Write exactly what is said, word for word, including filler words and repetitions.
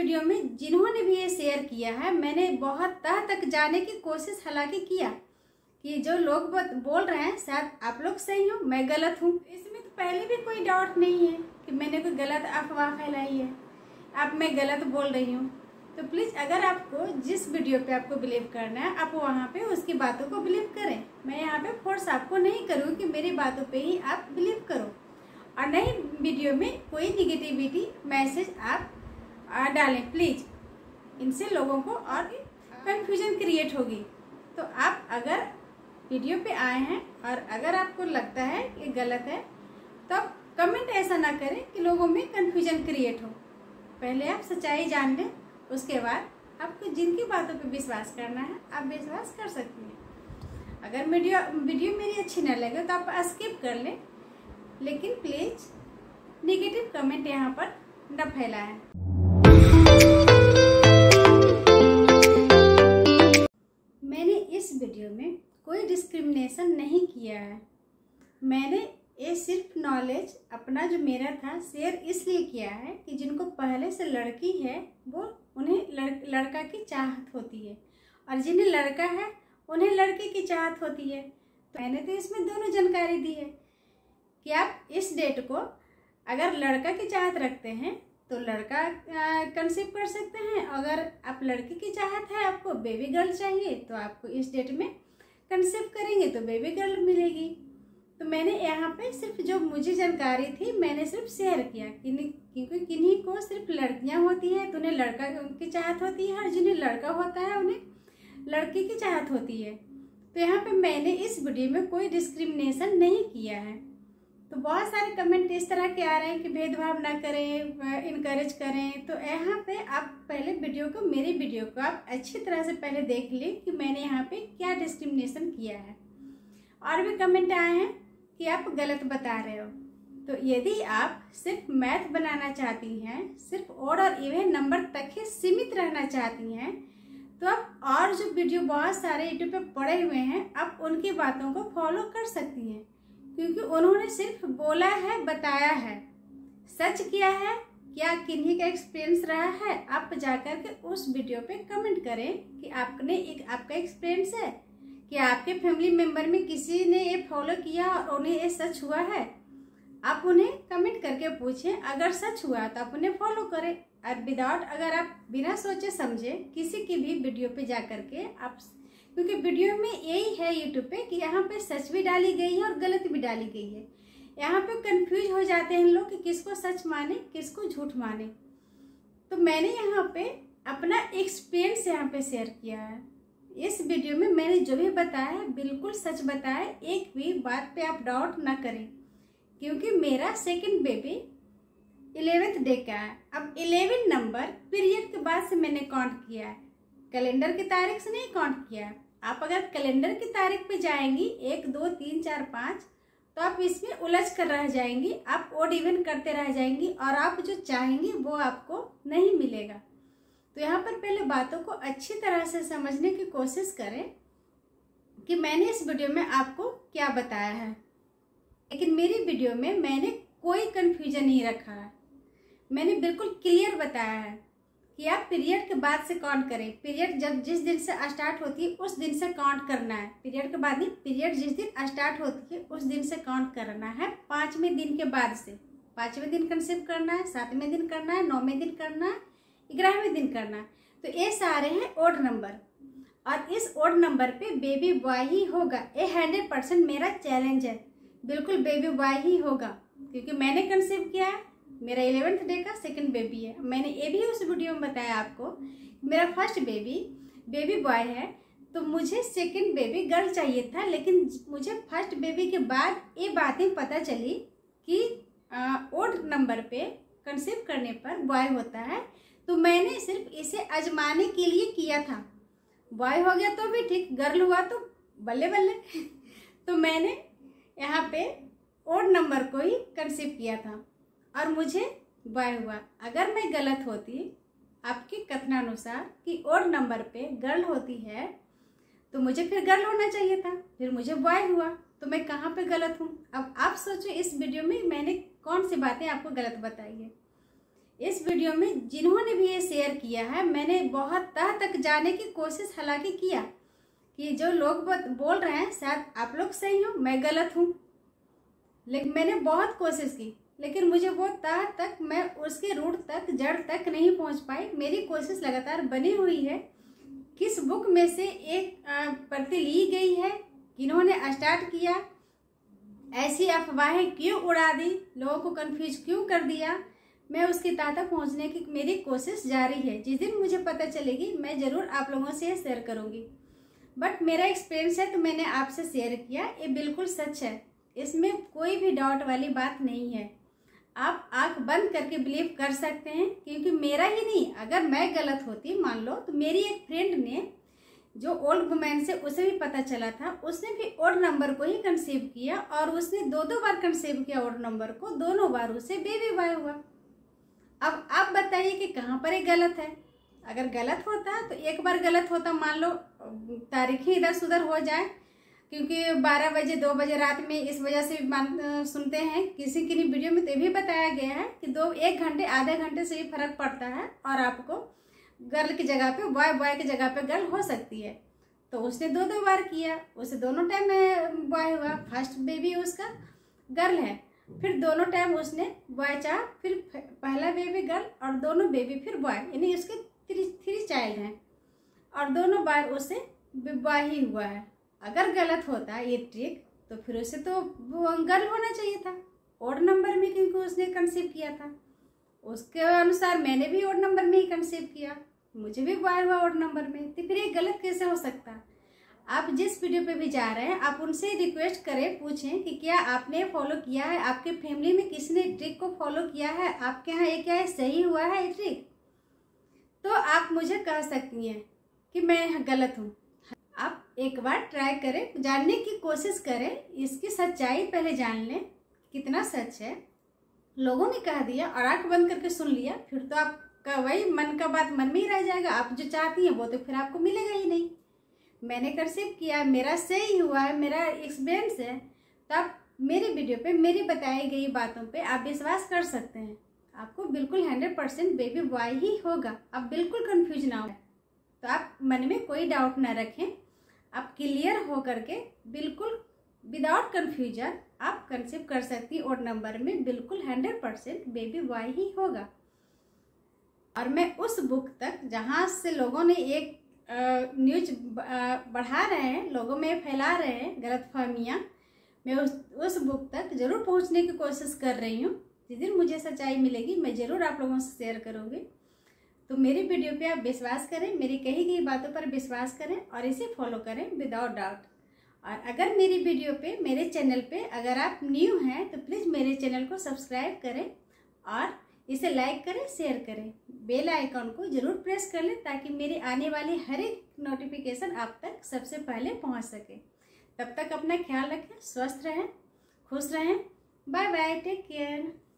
Video में जिन्होंने भी ये शेयर किया है, मैंने बहुत तह तक जाने की कोशिश हालांकि किया कि जो लोग बोल रहे हैं शायद आप लोग सही हो, मैं गलत हूँ। इसमें तो पहले भी कोई डाउट नहीं है कि मैंने कोई गलत अफवाह फैलाई है, अब मैं गलत बोल रही हूँ। तो प्लीज़ अगर आपको जिस वीडियो पे आपको बिलीव करना है, आप वहाँ पे उसकी बातों को बिलीव करें। मैं यहाँ पे फोर्स आपको नहीं करूँ कि मेरी बातों पे ही आप बिलीव करो, और नई वीडियो में कोई निगेटिविटी मैसेज आप डालें प्लीज़। इनसे लोगों को और कंफ्यूजन क्रिएट होगी। तो आप अगर वीडियो पे आए हैं और अगर आपको लगता है कि गलत है, तो आप कमेंट ऐसा ना करें कि लोगों में कंफ्यूजन क्रिएट हो। पहले आप सच्चाई जान लें, उसके बाद आपको जिनकी बातों पे विश्वास करना है आप विश्वास कर सकती हैं। अगर वीडियो वीडियो मेरी अच्छी ना लगे तो आप स्किप कर लें, लेकिन प्लीज़ नेगेटिव कमेंट यहाँ पर न फैलाएं। मैंने इस वीडियो में कोई डिस्क्रिमिनेशन नहीं किया है। मैंने ये सिर्फ नॉलेज अपना जो मेरा था शेयर इसलिए किया है कि जिनको पहले से लड़की है वो उन्हें लड़, लड़का की चाहत होती है, और जिन्हें लड़का है उन्हें लड़की की चाहत होती है। तो मैंने तो इसमें दोनों जानकारी दी है कि आप इस डेट को अगर लड़का की चाहत रखते हैं तो लड़का कंसीव कर सकते हैं, अगर आप लड़की की चाहत है, आपको बेबी गर्ल चाहिए, तो आपको इस डेट में कंसीव करेंगे तो बेबी गर्ल मिलेगी। तो मैंने यहाँ पे सिर्फ जो मुझे जानकारी थी मैंने सिर्फ शेयर किया, क्योंकि किन्हीं को सिर्फ लड़कियाँ होती हैं तो उन्हें लड़का की चाहत होती है, और जिन्हें लड़का होता है उन्हें लड़की की चाहत होती है। तो यहाँ पे मैंने इस वीडियो में कोई डिस्क्रिमिनेशन नहीं किया है। तो बहुत सारे कमेंट इस तरह के आ रहे हैं कि भेदभाव ना करें, इनकरेज करें। तो यहाँ पे आप पहले वीडियो को मेरी वीडियो को आप अच्छी तरह से पहले देख लें कि मैंने यहाँ पे क्या डिस्क्रिमिनेशन किया है। और भी कमेंट आए हैं कि आप गलत बता रहे हो। तो यदि आप सिर्फ मैथ बनाना चाहती हैं, सिर्फ ओड और इवन नंबर तक ही सीमित रहना चाहती हैं, तो आप और जो वीडियो बहुत सारे यूट्यूब पे पड़े हुए हैं आप उनकी बातों को फॉलो कर सकती हैं, क्योंकि उन्होंने सिर्फ बोला है, बताया है। सच किया है क्या, किन्हीं का एक्सपीरियंस रहा है, आप जाकर के उस वीडियो पे कमेंट करें कि आपने एक आपका एक्सपीरियंस है कि आपके फैमिली मेंबर में किसी ने ये फॉलो किया और उन्हें ये सच हुआ है। आप उन्हें कमेंट करके पूछें, अगर सच हुआ तो आप उन्हें फॉलो करें। और विदाउट अगर आप बिना सोचे समझे किसी की भी वीडियो पे जा करके आप, क्योंकि वीडियो में यही है यूट्यूब पे कि यहाँ पे सच भी डाली गई है और गलत भी डाली गई है। यहाँ पे कंफ्यूज हो जाते हैं लोग कि किसको सच माने किसको झूठ माने। तो मैंने यहाँ पे अपना एक्सपीरियंस यहाँ पे शेयर किया है। इस वीडियो में मैंने जो भी बताया है बिल्कुल सच बताया है, एक भी बात पे आप डाउट ना करें, क्योंकि मेरा सेकंड बेबी इलेवेंथ डे का है। अब इलेवन नंबर पीरियड के बाद से मैंने काउंट किया है, कैलेंडर की तारीख से नहीं काउंट किया है। आप अगर कैलेंडर की तारीख पे जाएंगी एक दो तीन चार पाँच, तो आप इसमें उलझ कर रह जाएंगी, आप ओड इवन करते रह जाएंगी और आप जो चाहेंगी वो आपको नहीं मिलेगा। तो यहाँ पर पहले बातों को अच्छी तरह से समझने की कोशिश करें कि मैंने इस वीडियो में आपको क्या बताया है। लेकिन मेरी वीडियो में मैंने कोई कन्फ्यूजन नहीं रखा है, मैंने बिल्कुल क्लियर बताया है कि आप पीरियड के बाद से काउंट करें। पीरियड जब जिस दिन से स्टार्ट होती है उस दिन से काउंट करना है, पीरियड के बाद नहीं, पीरियड जिस दिन स्टार्ट होती है उस दिन से काउंट करना है। पाँचवें दिन के बाद से, पाँचवें दिन कंसीव करना है, सातवें दिन करना है, नौवें दिन करना है, ग्यारहवें दिन करना है। तो ये सारे हैं ओड नंबर, और इस ओड नंबर पे बेबी बॉय ही होगा। ये हंड्रेड परसेंट मेरा चैलेंज है, बिल्कुल बेबी बॉय ही होगा, क्योंकि मैंने कंसीव किया है, मेरा इलेवेंथ डे का सेकंड बेबी है। मैंने ये भी उस वीडियो में बताया आपको, मेरा फर्स्ट बेबी बेबी बॉय है, तो मुझे सेकंड बेबी गर्ल चाहिए था। लेकिन मुझे फर्स्ट बेबी के बाद ये बातें पता चली कि ओड नंबर पे कंसीव करने पर बॉय होता है। तो मैंने सिर्फ इसे आजमाने के लिए किया था, बॉय हो गया तो भी ठीक, गर्ल हुआ तो बल्ले बल्ले। तो मैंने यहाँ पे ओड नंबर को ही कंसीव किया था और मुझे बॉय हुआ। अगर मैं गलत होती आपके कथनानुसार कि ओड नंबर पे गर्ल होती है तो मुझे फिर गर्ल होना चाहिए था, फिर मुझे बॉय हुआ, तो मैं कहाँ पे गलत हूँ। अब आप सोचो इस वीडियो में मैंने कौन सी बातें आपको गलत बताई है। इस वीडियो में जिन्होंने भी ये शेयर किया है, मैंने बहुत तह तक जाने की कोशिश हालांकि किया कि जो लोग बोल रहे हैं शायद आप लोग सही हो, मैं गलत हूँ, लेकिन मैंने बहुत कोशिश की, लेकिन मुझे वो तह तक, मैं उसके रूट तक, जड़ तक नहीं पहुँच पाई। मेरी कोशिश लगातार बनी हुई है। किस बुक में से एक प्रति ली गई है, किन्होंने स्टार्ट किया, ऐसी अफवाहें क्यों उड़ा दी, लोगों को कंफ्यूज क्यों कर दिया, मैं उसकी तह तक पहुँचने की मेरी कोशिश जारी है। जिस दिन मुझे पता चलेगी मैं ज़रूर आप लोगों से ये शेयर करूँगी। बट मेरा एक्सपीरियंस है तो मैंने आपसे शेयर किया, ये बिल्कुल सच है, इसमें कोई भी डाउट वाली बात नहीं है। आप आंख बंद करके बिलीव कर सकते हैं, क्योंकि मेरा ही नहीं, अगर मैं गलत होती मान लो, तो मेरी एक फ्रेंड ने जो ओल्ड वुमेन से, उसे भी पता चला था, उसने भी ओड नंबर को ही कंसीव किया और उसने दो दो बार कंसीव किया ओड नंबर को, दोनों बार उसे बेबी बॉय हुआ। अब आप बताइए कि कहाँ पर ये गलत है। अगर गलत होता तो एक बार गलत होता, मान लो तारीख ही इधर सुधर हो जाए, क्योंकि बारह बजे दो बजे रात में इस वजह से मान सुनते हैं किसी की वीडियो में तो भी बताया गया है कि दो एक घंटे आधे घंटे से भी फर्क पड़ता है और आपको गर्ल की जगह पे बॉय, बॉय की जगह पे गर्ल हो सकती है। तो उसने दो दो बार किया, उसे दोनों टाइम में बॉय हुआ, फर्स्ट बेबी उसका गर्ल है, फिर दोनों टाइम उसने बॉय चाहा, फिर पहला बेबी गर्ल और दोनों बेबी फिर बॉय, यानी उसके थ्री थ्री चाइल्ड हैं और दोनों बार उसे बॉय ही हुआ है। अगर गलत होता ये ट्रिक तो फिर उसे तो गर्ल होना चाहिए था ओड नंबर में, क्योंकि उसने कंसीव किया था। उसके अनुसार मैंने भी ओड नंबर में ही कंसीव किया, मुझे भी बॉय हुआ ओड नंबर में, तो फिर ये गलत कैसे हो सकता। आप जिस वीडियो पे भी जा रहे हैं आप उनसे रिक्वेस्ट करें, पूछें कि क्या आपने फॉलो किया है, आपके फैमिली में किसने ट्रिक को फॉलो किया है, आपके यहाँ ये क्या है, सही हुआ है ये ट्रिक, तो आप मुझे कह सकती हैं कि मैं गलत हूँ। आप एक बार ट्राई करें, जानने की कोशिश करें, इसकी सच्चाई पहले जान लें कितना सच है। लोगों ने कह दिया और आंख बंद करके सुन लिया, फिर तो आपका वही मन का बात मन में ही रह जाएगा, आप जो चाहती हैं वो तो फिर आपको मिलेगा ही नहीं। मैंने कंसीव किया, मेरा सही हुआ है, मेरा एक्सपीरियंस है, तो आप मेरी वीडियो पे मेरी बताई गई बातों पे आप विश्वास कर सकते हैं। आपको बिल्कुल हंड्रेड परसेंट बेबी बॉय ही होगा, आप बिल्कुल कंफ्यूज ना हो। तो आप मन में कोई डाउट ना रखें, आप क्लियर हो करके बिल्कुल विदाउट कंफ्यूजन आप कंसीव कर सकती हैं। ओड नंबर में बिल्कुल हंड्रेड परसेंट बेबी बॉय ही होगा। और मैं उस बुक तक जहाँ से लोगों ने एक न्यूज बढ़ा रहे हैं, लोगों में फैला रहे हैं गलतफहमियाँ, मैं उस उस बुक तक जरूर पहुँचने की कोशिश कर रही हूँ। जिस दिन मुझे सच्चाई मिलेगी मैं ज़रूर आप लोगों से शेयर करूँगी। तो मेरी वीडियो पे आप विश्वास करें, मेरी कही गई बातों पर विश्वास करें और इसे फॉलो करें विदाउट डाउट। और अगर मेरी वीडियो पे, मेरे चैनल पे अगर आप न्यू हैं तो प्लीज़ मेरे चैनल को सब्सक्राइब करें और इसे लाइक करें, शेयर करें, बेल आइकॉन को ज़रूर प्रेस कर लें ताकि मेरी आने वाली हर एक नोटिफिकेशन आप तक सबसे पहले पहुंच सके। तब तक अपना ख्याल रखें, स्वस्थ रहें, खुश रहें। Bye bye, take care.